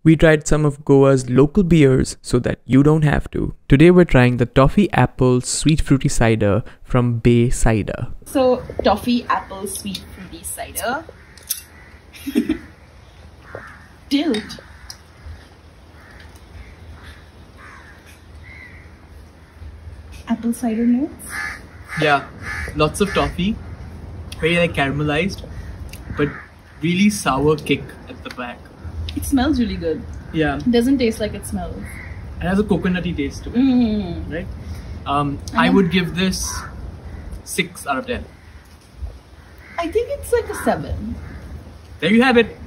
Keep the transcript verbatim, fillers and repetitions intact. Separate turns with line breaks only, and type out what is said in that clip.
We tried some of Goa's local beers so that you don't have to. Today we're trying the Toffee Apple Sweet Fruity Cider from Bay Cider.
So, Toffee Apple Sweet Fruity Cider. Tilt. Apple cider notes.
Yeah, lots of toffee, very like caramelized, but really sour kick at the back.
It smells really good.
Yeah.
It doesn't taste like it smells.
It has a coconutty taste to it,
Mm.
right? Um, I would give this six out of ten.
I think it's like a seven.
There you have it.